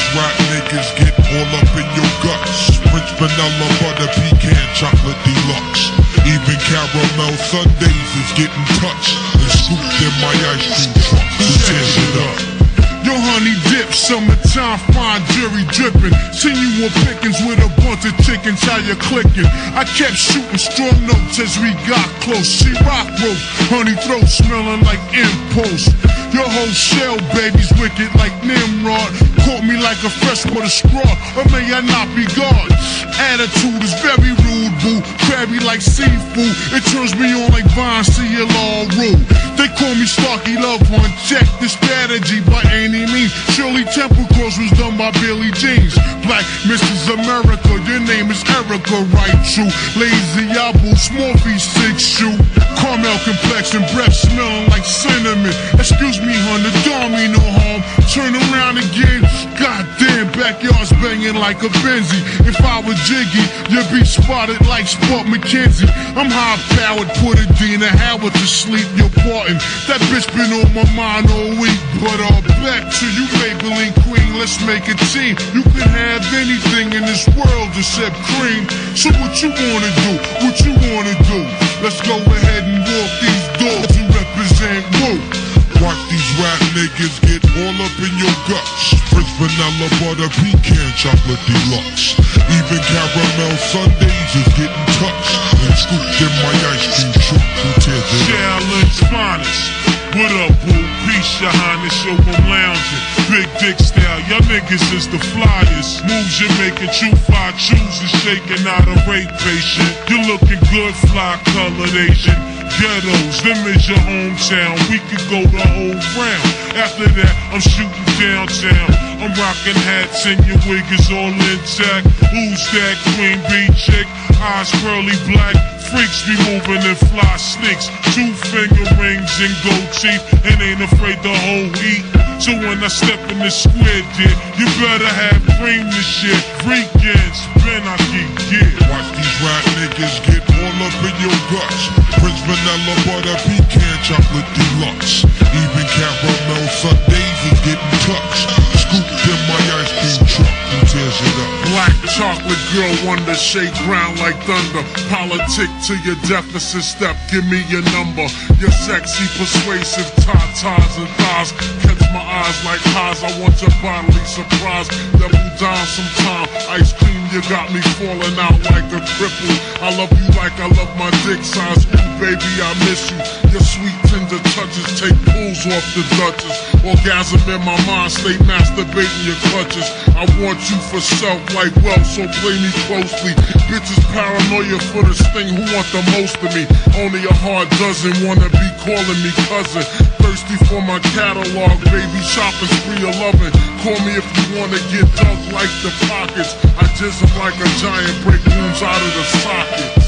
rap niggas get all up in your guts. French vanilla, butter, pecan, chocolate deluxe. Even caramel sundaes is getting touched and scooped in my ice cream truck. Who tears it up? Yo, honey dip, summertime, fine jury dripping. Seen you on pickings with a bunch of chickens, how you clicking? I kept shooting strong notes as we got close. She rock rope, honey throat smelling like impulse. Your whole shell, baby's wicked like Nimrod. Caught me like a freshwater straw, or may I not be God? Attitude is very rude, boo. Crabby like seafood, it turns me on like Vine, CLR rule. They call me Starkey Love Hunt. Check the strategy by any means. Shirley Temple Cross was done by Billy Jeans. Black Mrs. America, your name is Erica, right? True. Lazy apple, small feet, 6 shoe. Caramel complexion, breath smelling like cinnamon. Excuse me, hun, the dog me no harm. Turn around again. Goddamn, backyard's banging like a Benzie. If I was Jiggy, you'd be spotted like Sport McKenzie. I'm high powered, put a Dina Howard to sleep. You're parting. That bitch been on my mind all week. But back to you, Maybelline Queen. Let's make a team. You can have anything in this world except cream. So what you wanna do? What you wanna do? Let's go ahead and walk these doors and represent Woo. Watch these rap niggas get all up in your guts. French vanilla, butter, pecan, chocolate deluxe. Even caramel sundaes is getting touched and scooped in my ice cream truck. Who tears it up? Challenge finest. What up, boo? Peace, your highness, yo, I'm lounging. Big dick style, y'all niggas is the flyers. Moves you're making, true fly chooses, shaking out a rape patient. You're looking good, fly colored Asian. Ghettos, them is your hometown. We could go the whole round. After that, I'm shooting downtown. I'm rocking hats and your wig is all intact. Who's that queen bee chick? Eyes pearly black. Freaks be moving in fly sneaks. 2-finger rings and gold teeth, and ain't afraid to hold heat. So when I step in the square, dear, you better have cream this shit. Weekends, Benaki, yeah. Watch these rap niggas get all up in your guts. French vanilla, butter, pecan, chocolate deluxe. Even caramel sundaes is getting touched. Scooped in my ice cream truck. Who tears it up? Black chocolate girl wonder, shake ground like thunder. Politic to your deficit step, give me your number. Your sexy, persuasive tatas and thighs catch my eyes like highs. I want your bodily surprise. Double down sometime. Ice cream, you got me falling out like a cripple. I love you like I love my dick size. Ooh, baby, I miss you. Your sweet tender touches take pulls off the Duchess. Orgasm in my mind, stay masturbating your clutches. I want you for self like wealth, so play me closely. Bitches paranoia for the sting, who want the most of me? Only a hard dozen wanna be calling me cousin. Thirsty for my catalog, baby, shopping spree of loving. Call me if you wanna get dug like the pockets. I jizz them like a giant, break wounds out of the sockets.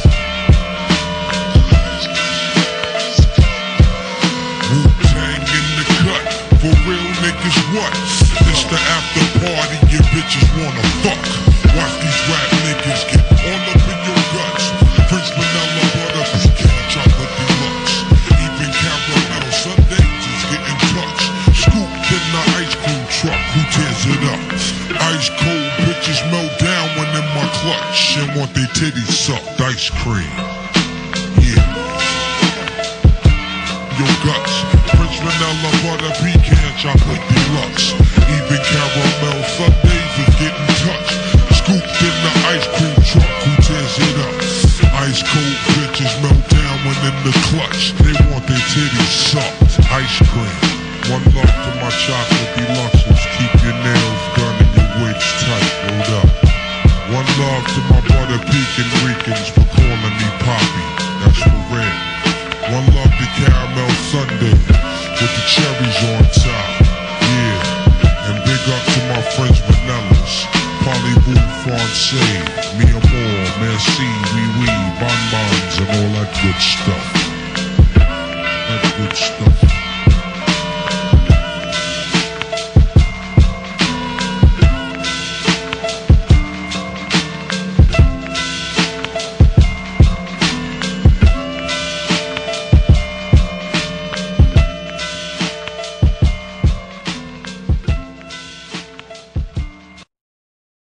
Wu-Tang in the cut, for real niggas what? It's the after party, your bitches wanna fuck. Watch these rap niggas get all up in your guts. French vanilla, butter, pecan, chocolate deluxe. Even caramel sundaes is getting touched. Scooped in the ice cream truck. Who tears it up? Ice cold bitches melt down when in my clutch and want their titties sucked. Ice cream, yeah. Your guts, French vanilla, butter, pecan, chocolate deluxe. Even caramel sundaes is getting touched. Scooped in the ice cream truck. Who tears it up? Ice cold bitches melt down when in the clutch. They want their titties sucked. Ice cream. One love to my chocolate deluxes. Keep your nails done and your wigs tight. Hold up. One love to my butter pecan Ricans for calling me Poppy. That's for real. One love to caramel sundae with the cherries on top. Yeah. And big up to my French vanillas. Parlez-vous français, mi amour, merci, oui oui, bonbons and all that good stuff. That good stuff.